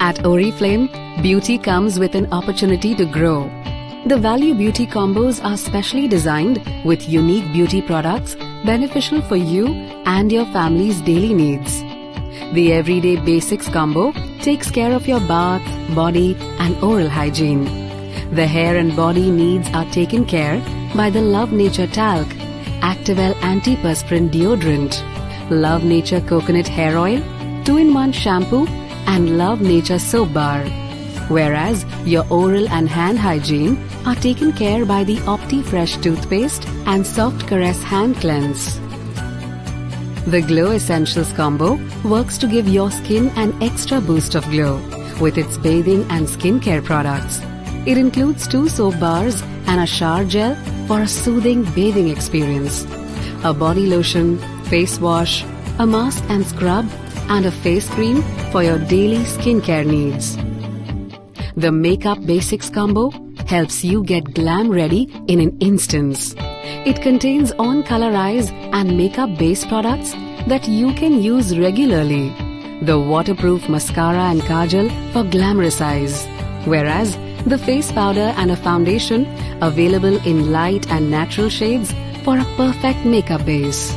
At Oriflame, beauty comes with an opportunity to grow. The Value Beauty combos are specially designed with unique beauty products beneficial for you and your family's daily needs. The Everyday Basics combo takes care of your bath, body and oral hygiene. The hair and body needs are taken care by the Love Nature Talc, Activel Antiperspirant Deodorant, Love Nature Coconut Hair Oil, 2-in-1 Shampoo and Love Nature Soap Bar. Whereas your oral and hand hygiene are taken care by the OptiFresh Toothpaste and Soft Caress Hand Cleanse. The Glow Essentials combo works to give your skin an extra boost of glow with its bathing and skincare products. It includes 2 soap bars and a shower gel for a soothing bathing experience, a body lotion, face wash, a mask and scrub, and a face cream for your daily skincare needs. The Makeup Basics combo helps you get glam ready in an instant. It contains on-color eyes and makeup base products that you can use regularly. The waterproof mascara and kajal for glamorous eyes, whereas the face powder and a foundation available in light and natural shades for a perfect makeup base.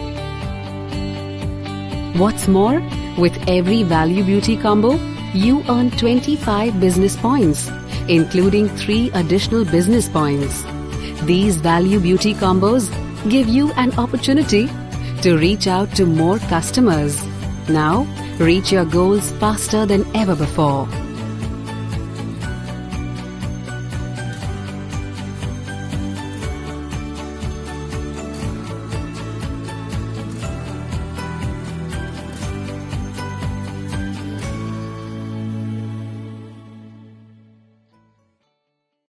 What's more, with every Value Beauty combo, you earn 25 business points, including 3 additional business points. These Value Beauty combos give you an opportunity to reach out to more customers. Now, reach your goals faster than ever before.